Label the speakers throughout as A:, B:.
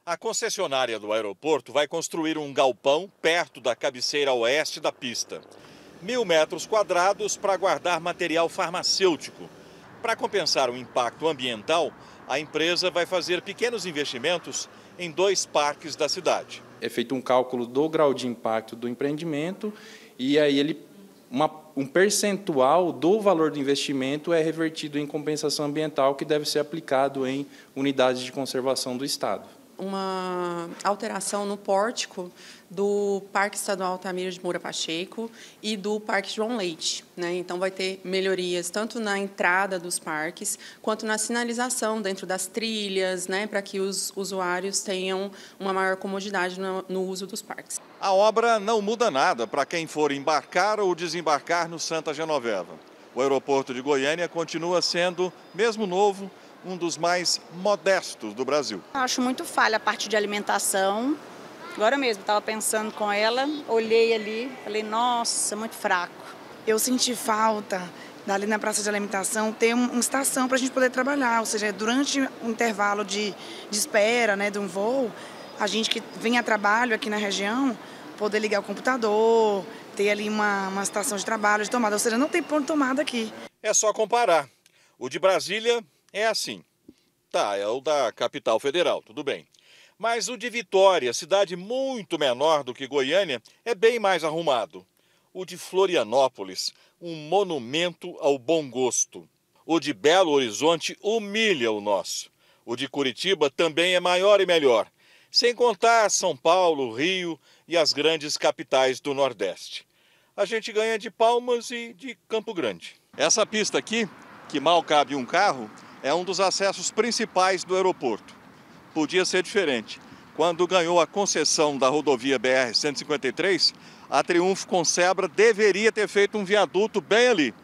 A: A concessionária do aeroporto vai construir um galpão perto da cabeceira oeste da pista. 1.000 metros quadrados para guardar material farmacêutico. Para compensar o impacto ambiental, a empresa vai fazer pequenos investimentos em 2 parques da cidade.
B: É feito um cálculo do grau de impacto do empreendimento e aí um percentual do valor do investimento é revertido em compensação ambiental que deve ser aplicado em unidades de conservação do Estado.
C: Uma alteração no pórtico do Parque Estadual Altamira de Moura Pacheco e do Parque João Leite, né? Então, vai ter melhorias tanto na entrada dos parques, quanto na sinalização dentro das trilhas, né? Para que os usuários tenham uma maior comodidade no uso dos parques.
A: A obra não muda nada para quem for embarcar ou desembarcar no Santa Genoveva. O aeroporto de Goiânia continua sendo, mesmo novo, um dos mais modestos do Brasil.
D: Acho muito falha a parte de alimentação. Agora mesmo, estava pensando com ela, olhei ali, falei, nossa, muito fraco.
E: Eu senti falta, dali na praça de alimentação, ter uma estação para a gente poder trabalhar, ou seja, durante o intervalo de espera, né, de um voo, a gente que vem a trabalho aqui na região, poder ligar o computador, ter ali uma estação de trabalho, de tomada, ou seja, não tem ponto de tomada aqui.
A: É só comparar. O de Brasília é assim. Tá, é o da capital federal, tudo bem. Mas o de Vitória, cidade muito menor do que Goiânia, é bem mais arrumado. O de Florianópolis, um monumento ao bom gosto. O de Belo Horizonte humilha o nosso. O de Curitiba também é maior e melhor. Sem contar São Paulo, Rio e as grandes capitais do Nordeste. A gente ganha de Palmas e de Campo Grande. Essa pista aqui, que mal cabe um carro, é um dos acessos principais do aeroporto. Podia ser diferente. Quando ganhou a concessão da rodovia BR-153, a Triunfo Consebra deveria ter feito um viaduto bem ali.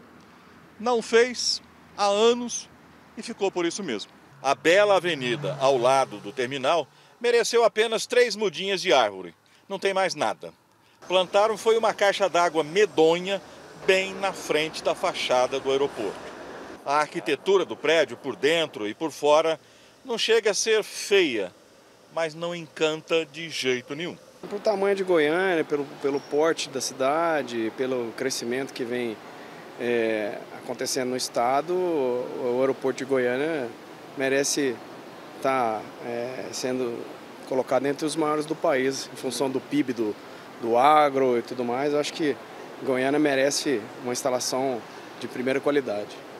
A: Não fez há anos e ficou por isso mesmo. A bela avenida ao lado do terminal mereceu apenas 3 mudinhas de árvore. Não tem mais nada. Plantaram foi uma caixa d'água medonha bem na frente da fachada do aeroporto. A arquitetura do prédio, por dentro e por fora, não chega a ser feia, mas não encanta de jeito nenhum.
F: Pelo tamanho de Goiânia, pelo porte da cidade, pelo crescimento que vem acontecendo no estado, o aeroporto de Goiânia merece estar sendo colocado entre os maiores do país, em função do PIB, do agro e tudo mais. Eu acho que Goiânia merece uma instalação de primeira qualidade.